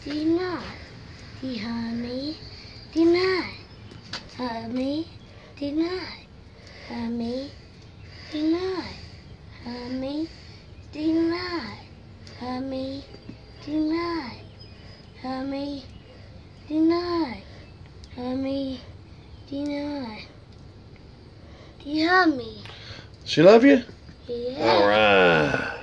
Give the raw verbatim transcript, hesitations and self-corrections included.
deny, the honey, deny, honey, deny, honey, deny, honey, deny, honey, deny, honey, deny, honey, deny, the honey. She love you? Yeah. All right.